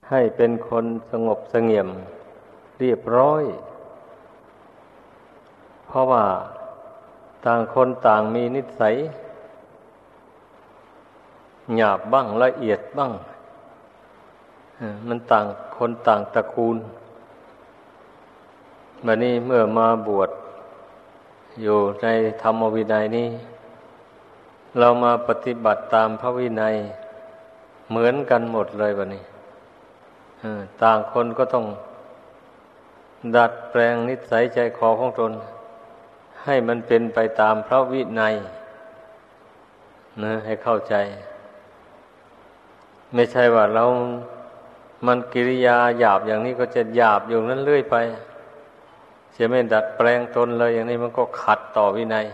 ให้เป็นคนสงบเสงี่ยมเรียบร้อยเพราะว่าต่างคนต่างมีนิสัยหยาบบ้างละเอียดบ้างมันต่างคนต่างตระกูลบัดนี้เมื่อมาบวชอยู่ในธรรมวินัยนี้เรามาปฏิบัติตามพระวินัยเหมือนกันหมดเลยบัดนี้ต่างคนก็ต้องดัดแปลงนิสัยใจคอของตนให้มันเป็นไปตามพระวินัยนะให้เข้าใจไม่ใช่ว่ามันกิริยาหยาบอย่างนี้ก็จะหยาบอยู่นั้นเรื่อยไปจะไม่ดัดแปลงตนเลยอย่างนี้มันก็ขัดต่อวินัย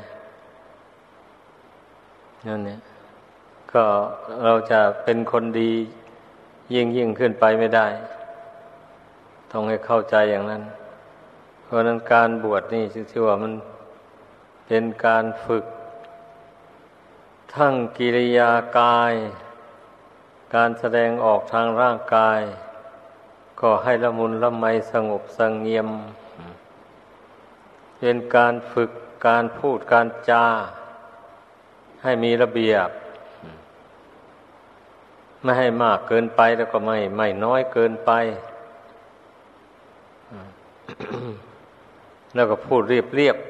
นั่นเนี่ยก็เราจะเป็นคนดียิ่งขึ้นไปไม่ได้ต้องให้เข้าใจอย่างนั้นเพราะนั้นการบวชนี่ชื่อว่ามันเป็นการฝึกทั้งกิริยากายการแสดงออกทางร่างกายก็ให้ละมุนละไมสงบเสงี่ยมเป็นการฝึกการพูดการจาให้มีระเบียบไม่ให้มากเกินไปแล้วก็ไม่น้อยเกินไป แล้วก็พูดเรียบ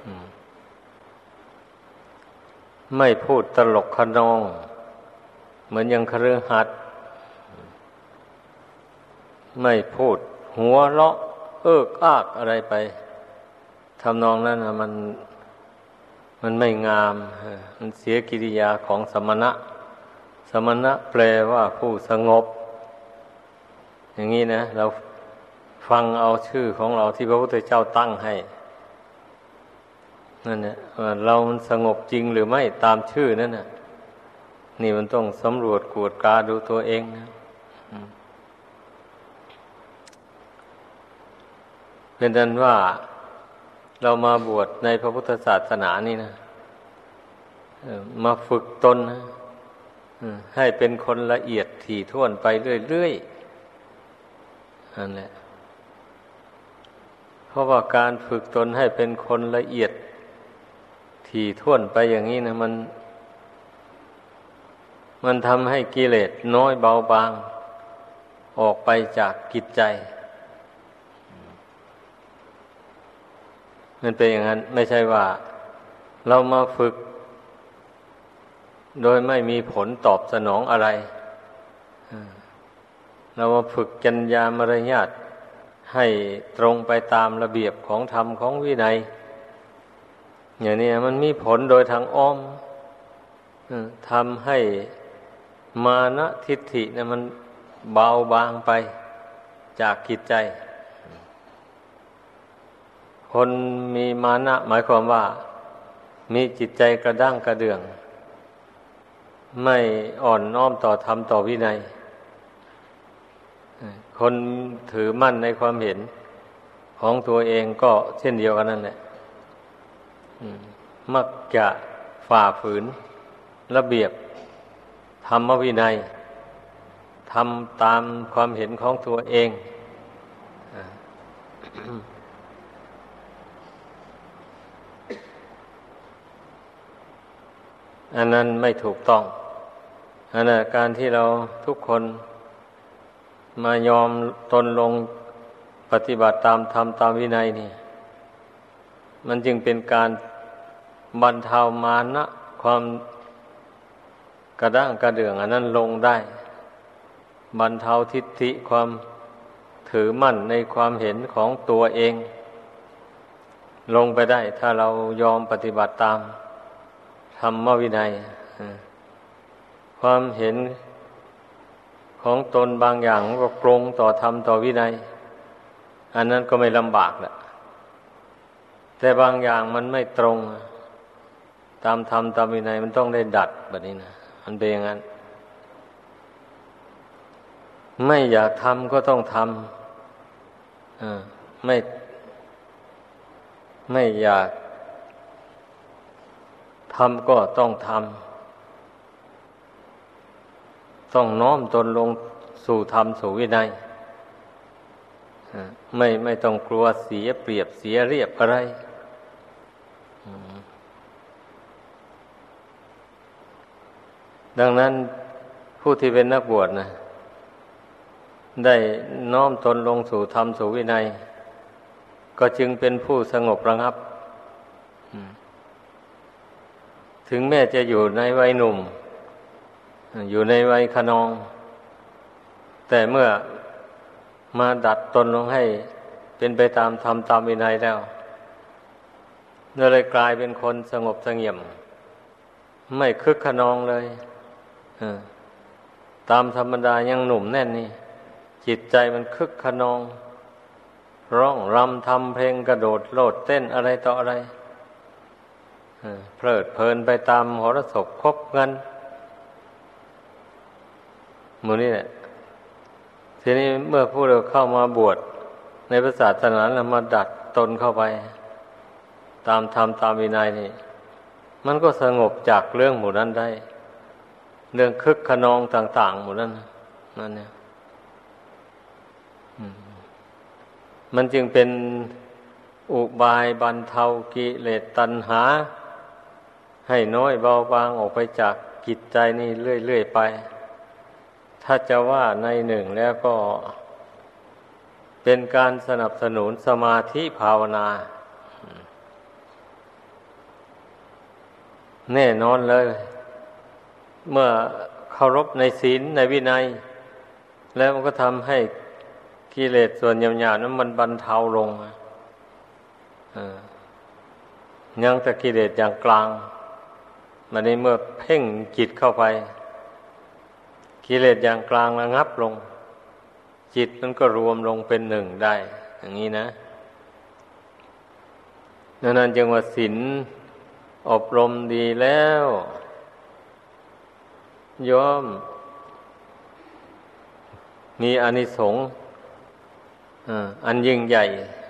ไม่พูดตลกขนองเหมือนอย่างคฤหัสถ์ไม่พูดหัวเราะเอิกอักอะไรไปทำนองนั้นนะมันไม่งามมันเสียกิริยาของสมณะสมณะแปลว่าผู้สงบอย่างนี้นะเราฟังเอาชื่อของเราที่พระพุทธเจ้าตั้งให้นั่นเนี่ยเรามันสงบจริงหรือไม่ตามชื่อนั่นน่ะนี่มันต้องสำรวจกวดกาดูตัวเองนะเป็นนั้นว่าเรามาบวชในพระพุทธศาสนานี่นะมาฝึกตนนะให้เป็นคนละเอียดถี่ถ้วนไปเรื่อยๆนั่นแหละเพราะว่าการฝึกตนให้เป็นคนละเอียดถี่ถ้วนไปอย่างนี้นะมันทำให้กิเลสน้อยเบาบางออกไปจากจิตใจมันเป็นอย่างนั้นไม่ใช่ว่าเรามาฝึกโดยไม่มีผลตอบสนองอะไรเรามาฝึกจรรยามารยาทให้ตรงไปตามระเบียบของธรรมของวินัยอย่างนี้มันมีผลโดยทางอ้อมทำให้มานะทิฏฐิเนี่ยมันเบาบางไปจากจิตใจคนมีมานะหมายความว่ามีจิตใจกระด้างกระเดื่องไม่อ่อนน้อมต่อธรรมต่อวินัยคนถือมั่นในความเห็นของตัวเองก็เช่นเดียวกันนั่นแหละมักจะฝ่าฝืนระเบียบธรรมวินัยทำตามความเห็นของตัวเองอันนั้นไม่ถูกต้องอันนั้นการที่เราทุกคนมายอมตนลงปฏิบัติตามธรรมตามวินัยนี่มันจึงเป็นการบรรเทามานะความกระด้างกระเดื่องอันนั้นลงได้บรรเทาทิฏฐิความถือมั่นในความเห็นของตัวเองลงไปได้ถ้าเรายอมปฏิบัติตามธรรมวินัยความเห็นของตนบางอย่างก็ตรงต่อธรรมต่อวินัยอันนั้นก็ไม่ลำบากแหละแต่บางอย่างมันไม่ตรงตามธรรมตามวินัยมันต้องได้ดัดแบบนี้นะมันเป็นอย่างนั้นไม่อยากทำก็ต้องทำไม่อยากทำก็ต้องทำต้องน้อมตนลงสู่ธรรมสู่วินัยไม่ต้องกลัวเสียเปรียบเสียเรียบอะไรดังนั้นผู้ที่เป็นนักบวชนะได้น้อมตนลงสู่ธรรมสู่วินัยก็จึงเป็นผู้สงบระงับถึงแม้จะอยู่ในวัยหนุ่มอยู่ในวัยคะนองแต่เมื่อมาดัดตนลงให้เป็นไปตามธรรมตามวินัยแล้วเลยกลายเป็นคนสงบเสงี่ยมไม่คึกคะนองเลยตามธรรมดายังหนุ่มแน่นนี่จิตใจมันคึกคะนองร้องรำทำเพลงกระโดดโลดเต้นอะไรต่ออะไรเพลิดเพลินไปตามโหรสพคบเงินหมู่นี้แหละทีนี้เมื่อผู้เราเข้ามาบวชในพระศาสนาแล้วมาดัดตนเข้าไปตามธรรมตามวินัยนี่มันก็สงบจากเรื่องหมู่นั้นได้เรื่องคึกคะนองต่างๆหมู่นั้นนั่นเนี่ยมันจึงเป็นอุบายบรรเทากิเลสตัณหาให้น้อยเบาบางออกไปจากจิตใจนี่เรื่อยๆไปถ้าจะว่าในหนึ่งแล้วก็เป็นการสนับสนุนสมาธิภาวนาแน่นอนเลยเมื่อเคารพในศีลในวินัยแล้วมันก็ทำให้กิเลสส่วนหยาบๆนั้นมันบรรเทาลงยังแต่กิเลสอย่างกลางมันในเมื่อเพ่งจิตเข้าไปกิเลสอย่างกลางระงับลงจิตมันก็รวมลงเป็นหนึ่งได้อย่างนี้นะดังนั้นจึงว่าศีลอบรมดีแล้วย่อมมีอานิสงส์อันยิ่งใหญ่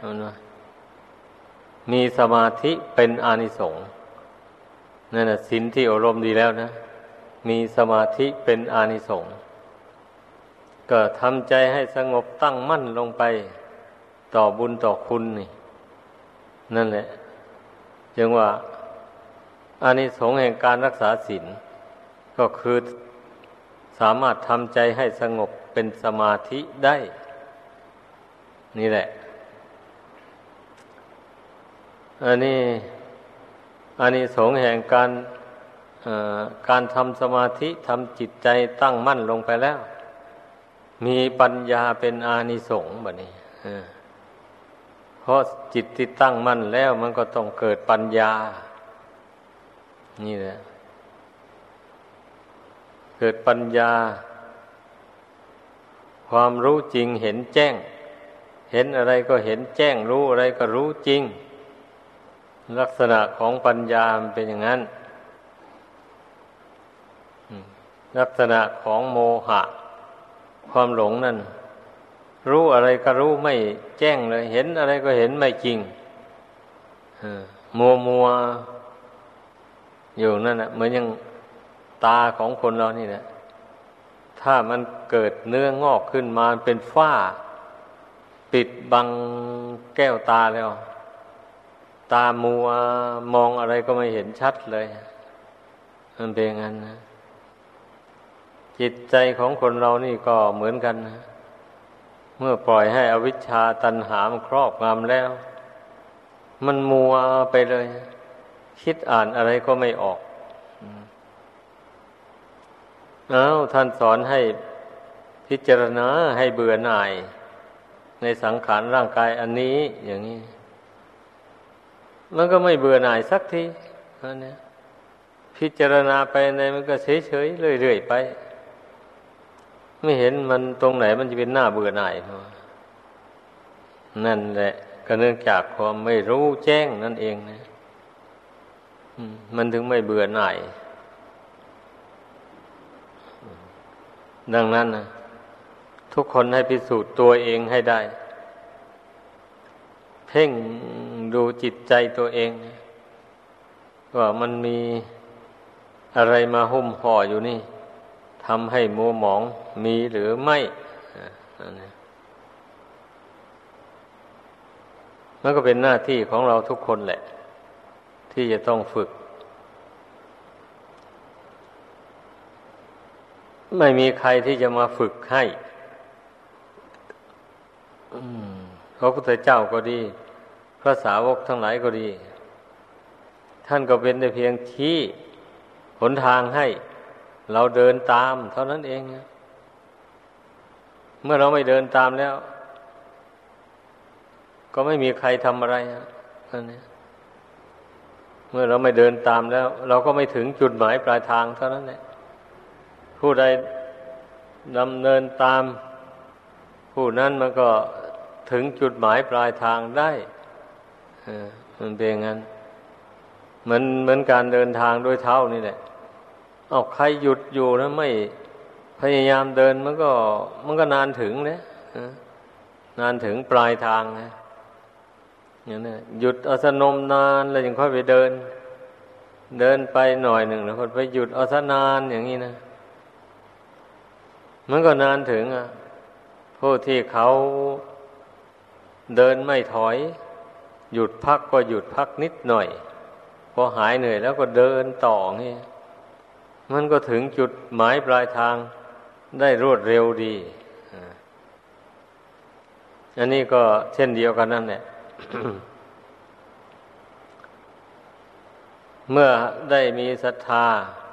มีสมาธิเป็นอานิสงส์นั่นน่ะศีลที่อบรมดีแล้วนะมีสมาธิเป็นอานิสงส์ก็ทำใจให้สงบตั้งมั่นลงไปต่อบุญต่อคุณนี่นั่นแหละจึงว่าอานิสงส์แห่งการรักษาศีลก็คือสามารถทำใจให้สงบเป็นสมาธิได้นี่แหละอันนี้อานิสงส์แห่งการทำสมาธิทำจิตใจตั้งมั่นลงไปแล้วมีปัญญาเป็นอานิสงส์บัดนี้เพราะจิตที่ตั้งมั่นแล้วมันก็ต้องเกิดปัญญานี่แหละเกิดปัญญาความรู้จริงเห็นแจ้งเห็นอะไรก็เห็นแจ้งรู้อะไรก็รู้จริงลักษณะของปัญญามันเป็นอย่างนั้นลักษณะของโมหะความหลงนั่นรู้อะไรก็รู้ไม่แจ้งเลยเห็นอะไรก็เห็นไม่จริงมัวอยู่นั่นน่ะเหมือนอย่างตาของคนเรานี่แหละถ้ามันเกิดเนื้องอกขึ้นมาเป็นฝ้าปิดบังแก้วตาแล้วตามัวมองอะไรก็ไม่เห็นชัดเลยมันเป็นอย่างนั้นนะจิตใจของคนเรานี่ก็เหมือนกันนะเมื่อปล่อยให้อวิชชาตัณหามันครอบงำแล้วมันมัวไปเลยคิดอ่านอะไรก็ไม่ออกท่านสอนให้พิจารณาให้เบื่อหน่ายในสังขารร่างกายอันนี้อย่างนี้มันก็ไม่เบื่อหน่ายสักทีนะพิจารณาไปในมันก็เฉยๆเรื่อยๆไปไม่เห็นมันตรงไหนมันจะเป็นหน้าเบื่อหน่ายนั่นแหละก็เนื่องจากความไม่รู้แจ้งนั่นเองนะมันถึงไม่เบื่อหน่ายดังนั้นนะทุกคนให้พิสูจน์ตัวเองให้ได้เพ่งดูจิตใจตัวเองว่ามันมีอะไรมาหุ้มห่ออยู่นี่ทำให้มัวหมองมีหรือไม่อันนี้มันก็เป็นหน้าที่ของเราทุกคนแหละที่จะต้องฝึกไม่มีใครที่จะมาฝึกให้พระพุทธเจ้าก็ดีพระสาวกทั้งหลายก็ดีท่านก็เป็นแต่เพียงชี้หนทางให้เราเดินตามเท่านั้นเองเมื่อเราไม่เดินตามแล้วก็ไม่มีใครทำอะไรอันนี้เมื่อเราไม่เดินตามแล้วเราก็ไม่ถึงจุดหมายปลายทางเท่านั้นแหละผู้ใดดำเนินตามผู้นั้นมันก็ถึงจุดหมายปลายทางได้มันเป็นอย่างนั้นเหมือนการเดินทางด้วยเท้านี่แหละเอาใครหยุดอยู่นะไม่พยายามเดินมันก็นานถึงนะนานถึงปลายทางนะอย่างนี้หยุดเอาสนมนานแล้วยังค่อยไปเดินไปหน่อยหนึ่งแล้วพอไปหยุดเอาซะนานอย่างนี้นะมันก็นานถึงผู้ที่เขาเดินไม่ถอยหยุดพักก็หยุดพักนิดหน่อยพอหายเหนื่อยแล้วก็เดินต่อนี่มันก็ถึงจุดหมายปลายทางได้รวดเร็วดีอันนี้ก็เช่นเดียวกันนั่นแหละ เมื่อได้มีศรัทธา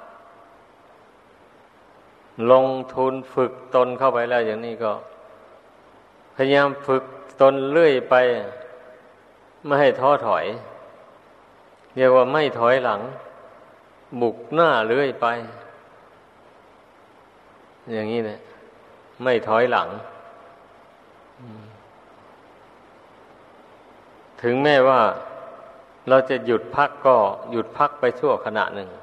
ลงทุนฝึกตนเข้าไปแล้วอย่างนี้ก็พยายามฝึกตนเรื่อยไปไม่ให้ท้อถอยเรียกว่าไม่ถอยหลังบุกหน้าเรื่อยไปอย่างนี้เนี่ยไม่ถอยหลังถึงแม้ว่าเราจะหยุดพักก็หยุดพักไปชั่วขณะหนึ่ง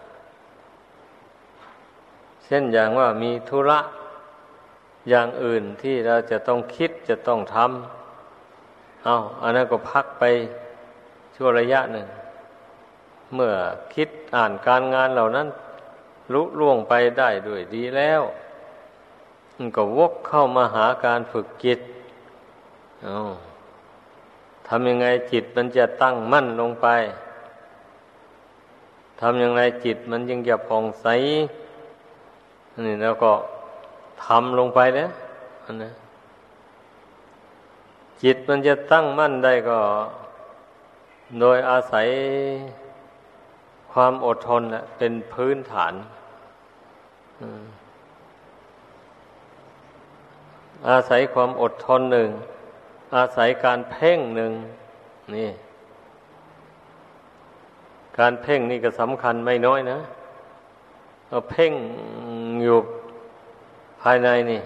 เช่นอย่างว่ามีธุระอย่างอื่นที่เราจะต้องคิดจะต้องทำอันนั้นก็พักไปชั่วระยะหนึ่งเมื่อคิดอ่านการงานเหล่านั้นลุล่วงไปได้ด้วยดีแล้วมันก็วกเข้ามาหาการฝึกจิตทำยังไงจิตมันจะตั้งมั่นลงไปทำยังไงจิตมันจึงจะผ่องใสนี่แล้วก็ทำลงไปแล้วนะจิตมันจะตั้งมั่นได้ก็โดยอาศัยความอดทนแหละเป็นพื้นฐานอาศัยความอดทนหนึ่งอาศัยการเพ่งหนึ่งนี่การเพ่งนี่ก็สำคัญไม่น้อยนะเราเพ่งอยู่ภายในนี่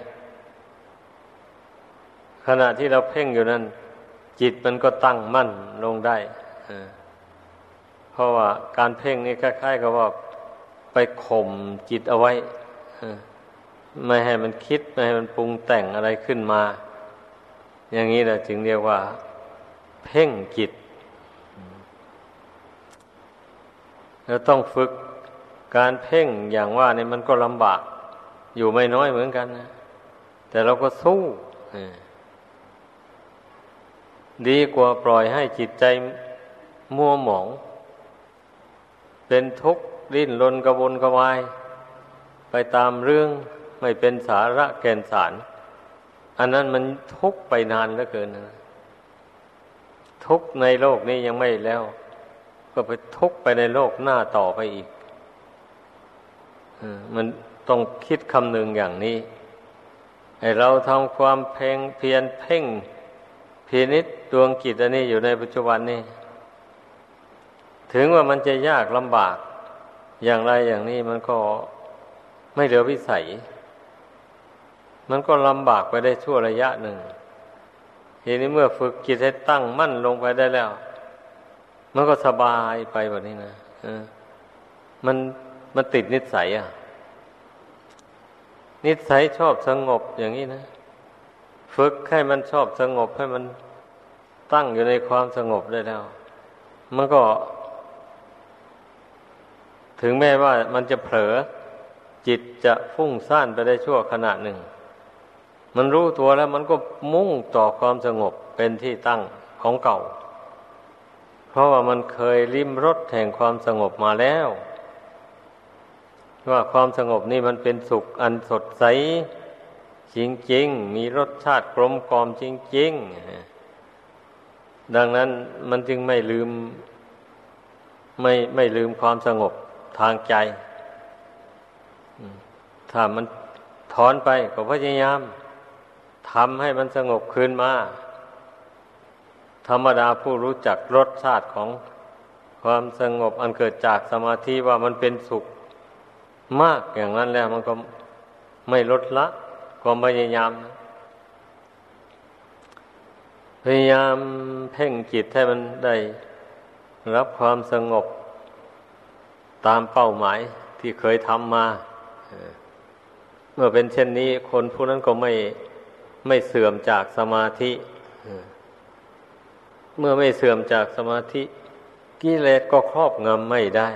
ขณะที่เราเพ่งอยู่นั้นจิตมันก็ตั้งมั่นลงได้เพราะว่าการเพ่งนี่คล้ายๆกับว่าไปข่มจิตเอาไว้ไม่ให้มันคิดไม่ให้มันปรุงแต่งอะไรขึ้นมาอย่างนี้แหละจึงเรียกว่าเพ่งจิตเราต้องฝึกการเพ่งอย่างว่านี่มันก็ลำบากอยู่ไม่น้อยเหมือนกันนะแต่เราก็สู้ดีกว่าปล่อยให้จิตใจมัวหมองเป็นทุกข์ดิ้นรนกระวนกระวายไปตามเรื่องไม่เป็นสาระแก่นสารอันนั้นมันทุกข์ไปนานเหลือเกินนะทุกข์ในโลกนี้ยังไม่แล้วก็ไปทุกข์ไปในโลกหน้าต่อไปอีกมันต้องคิดคำนึงอย่างนี้ให้เราทำความเพียรเพ่งพินิจดวงจิตอันนี้อยู่ในปัจจุบันนี้ถึงว่ามันจะยากลำบากอย่างไรอย่างนี้มันก็ไม่เหลือวิสัยมันก็ลำบากไปได้ชั่วระยะหนึ่งทีนี้เมื่อฝึกจิตให้ตั้งมั่นลงไปได้แล้วมันก็สบายไปแบบนี้นะมันติดนิสัยนิสัยชอบสงบอย่างนี้นะฝึกให้มันชอบสงบให้มันตั้งอยู่ในความสงบได้แล้วมันก็ถึงแม้ว่ามันจะเผลอจิตจะฟุ้งซ่านไปได้ชั่วขณะหนึ่งมันรู้ตัวแล้วมันก็มุ่งต่อความสงบเป็นที่ตั้งของเก่าเพราะว่ามันเคยลิ้มรสแห่งความสงบมาแล้วว่าความสงบนี่มันเป็นสุขอันสดใสจริงๆมีรสชาติกลมกล่อมจริงๆดังนั้นมันจึงไม่ลืมไม่ลืมความสงบทางใจถ้ามันถอนไปก็พยายามทำให้มันสงบคืนมาธรรมดาผู้รู้จักรสชาติของความสงบอันเกิดจากสมาธิว่ามันเป็นสุขมากอย่างนั้นแล้วมันก็ไม่ลดละความพยายามพยายามเพ่งจิตให้มันได้รับความสงบตามเป้าหมายที่เคยทำมาเมื่อเป็นเช่นนี้คนผู้นั้นก็ไม่เสื่อมจากสมาธิเมื่อไม่เสื่อมจากสมาธิกิเลสก็ครอบงำไม่ได้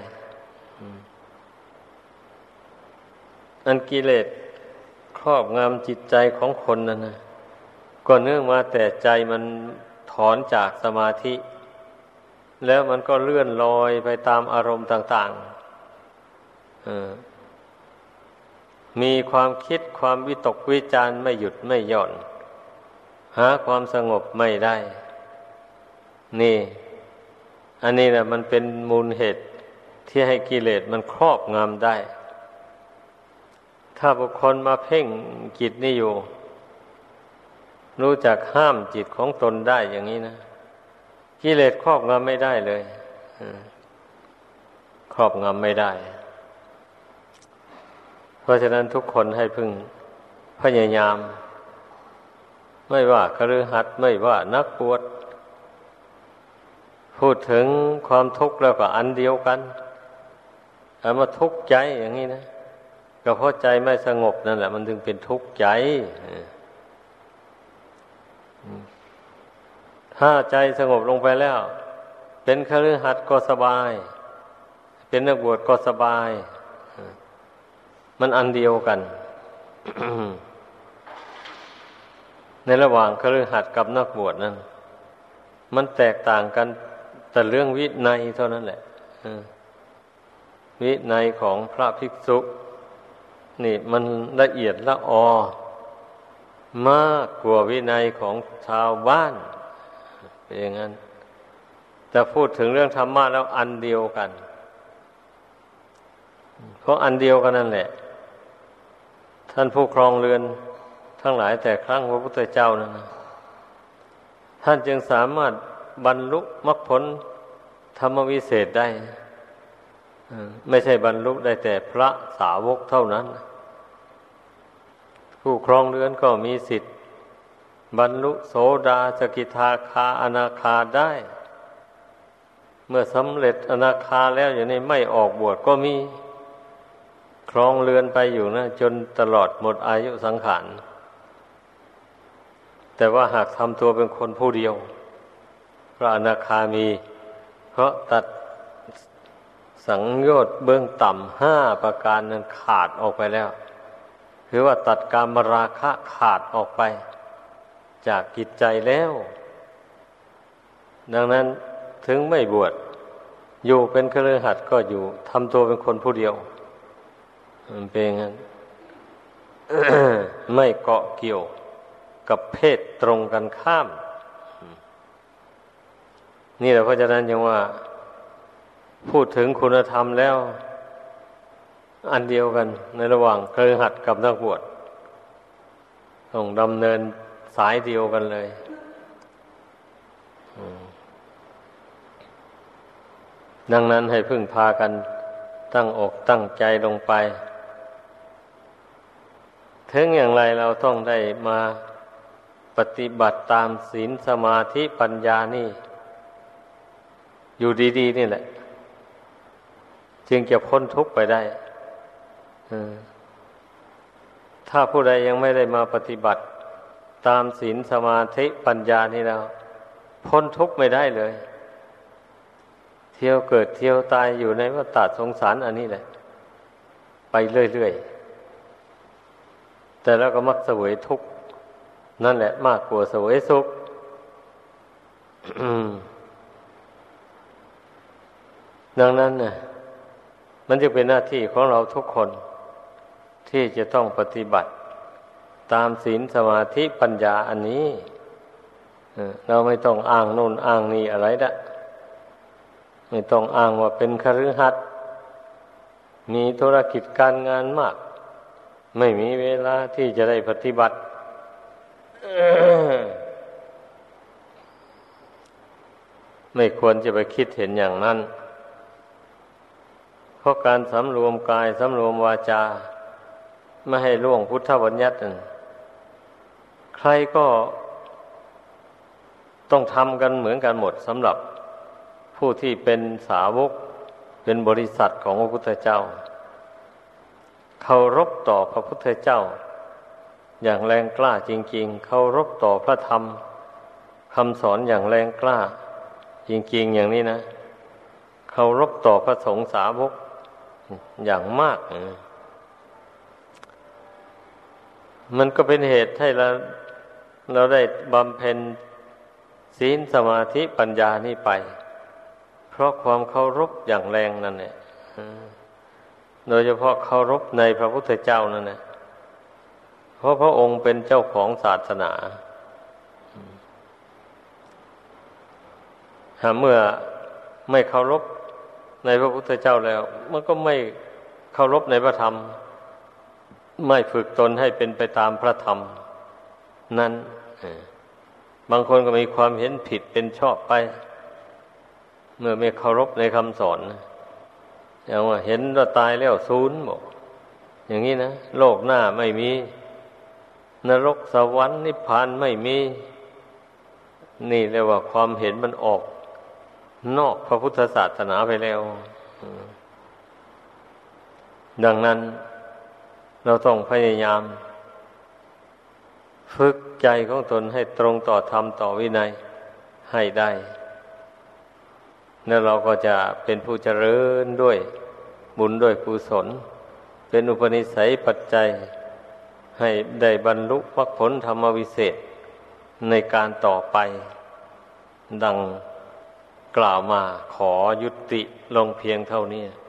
อันกิเลสครอบงำจิตใจของคนนั้นนะก็เนื่องมาแต่ใจมันถอนจากสมาธิแล้วมันก็เลื่อนลอยไปตามอารมณ์ต่างๆมีความคิดความวิตกวิจารณ์ไม่หยุดไม่หย่อนหาความสงบไม่ได้นี่อันนี้แหละมันเป็นมูลเหตุที่ให้กิเลสมันครอบงำได้ถ้าบุคคลมาเพ่งจิตนี่อยู่รู้จักห้ามจิตของตนได้อย่างนี้นะกิเลสครอบงำไม่ได้เลยครอบงำไม่ได้เพราะฉะนั้นทุกคนให้พึงพยายามไม่ว่าคฤหัสถ์ไม่ว่านักบวชพูดถึงความทุกข์แล้วก็อันเดียวกันเอามาทุกข์ใจอย่างนี้นะก็เพราะใจไม่สงบนั่นแหละมันถึงเป็นทุกข์ใจถ้าใจสงบลงไปแล้วเป็นคฤหัสถ์ก็สบายเป็นนักบวชก็สบายมันอันเดียวกัน ในระหว่างคฤหัสถ์กับนักบวชนั้นมันแตกต่างกันแต่เรื่องวินัยเท่านั้นแหละวินัยของพระภิกษุนี่มันละเอียดละออมากกว่าวินัยของชาวบ้านเป็นอย่างนั้นแต่พูดถึงเรื่องธรรมะแล้วอันเดียวกันเพราะอันเดียวกันนั่นแหละท่านผู้ครองเรือนทั้งหลายแต่ครั้งพระพุทธเจ้านั้นท่านจึงสามารถบรรลุมรรคผลธรรมวิเศษได้ไม่ใช่บรรลุได้แต่พระสาวกเท่านั้นผู้ครองเรือนก็มีสิทธิ์บรรลุโสดาสกิทาคาอนาคาได้เมื่อสำเร็จอนาคาแล้วอย่างนี้ไม่ออกบวชก็มีครองเรือนไปอยู่นะจนตลอดหมดอายุสังขารแต่ว่าหากทำตัวเป็นคนผู้เดียวพระอนาคามีเพราะตัดสังโยชน์เบื้องต่ำ5ประการนั้นขาดออกไปแล้วคือว่าตัดกามราคะขาดออกไปจากจิตใจแล้วดังนั้นถึงไม่บวชอยู่เป็นคฤหัสถ์ก็อยู่ทำตัวเป็นคนผู้เดียวมันเป็นงั้น ไม่เกาะเกี่ยวกับเพศตรงกันข้ามนี่แหละเพราะฉะนั้นยังว่าพูดถึงคุณธรรมแล้วอันเดียวกันในระหว่างคฤหัสถ์กับนักบวชต้องดำเนินสายเดียวกันเลยดังนั้นให้พึ่งพากันตั้งอกตั้งใจลงไปถึงอย่างไรเราต้องได้มาปฏิบัติตามศีลสมาธิปัญญานี่อยู่ดีๆนี่แหละจึงจะพ้นทุกข์ไปได้ถ้าผู้ใดยังไม่ได้มาปฏิบัติตามศีลสมาธิปัญญานี่แล้วพ้นทุกข์ไม่ได้เลยเที่ยวเกิดเที่ยวตายอยู่ในวัฏสงสารอันนี้แหละไปเรื่อยๆแต่แล้วก็มักเสวยทุกข์นั่นแหละมากกว่าเสวยสุข ดังนั้นน่ะมันจะเป็นหน้าที่ของเราทุกคนที่จะต้องปฏิบัติตามศีลสมาธิปัญญาอันนี้เราไม่ต้องอ้างโน่นอ้างนี่อะไรละไม่ต้องอ้างว่าเป็นคฤหัสถ์มีธุรกิจการงานมากไม่มีเวลาที่จะได้ปฏิบัติ ไม่ควรจะไปคิดเห็นอย่างนั้นเพราะการสำรวมกายสำรวมวาจาไม่ให้ล่วงพุทธบัญญัตินั้นใครก็ต้องทำกันเหมือนกันหมดสำหรับผู้ที่เป็นสาวกเป็นบริษัทของพระพุทธเจ้าเคารพต่อพระพุทธเจ้าอย่างแรงกล้าจริงๆเคารพต่อพระธรรมคำสอนอย่างแรงกล้าจริงๆอย่างนี้นะเคารพต่อพระสงฆ์สาวกอย่างมากมันก็เป็นเหตุให้เราได้บำเพ็ญศีลสมาธิปัญญานี่ไปเพราะความเคารพอย่างแรงนั่นแหละโดยเฉพาะเคารพในพระพุทธเจ้านั่นแหละเพราะพระองค์เป็นเจ้าของศาสนาเมื่อไม่เคารพในพระพุทธเจ้าแล้วมันก็ไม่เคารพในพระธรรมไม่ฝึกตนให้เป็นไปตามพระธรรมนั้นบางคนก็มีความเห็นผิดเป็นชอบไปเมื่อไม่เคารพในคำสอนอย่างว่าเห็นว่าตายแล้วศูนย์บอกอย่างนี้นะโลกหน้าไม่มีนรกสวรรค์นิพพานไม่มีนี่เรียกว่าความเห็นมันออกนอกพระพุทธศาสนาไปแล้วดังนั้นเราต้องพยายามฝึกใจของตนให้ตรงต่อธรรมต่อวินัยให้ได้แล้วเราก็จะเป็นผู้เจริญด้วยบุญด้วยกุศลเป็นอุปนิสัยปัจจัยให้ได้บรรลุมรรคผลธรรมวิเศษในการต่อไปดังกล่าวมาขอยุติลงเพียงเท่านี้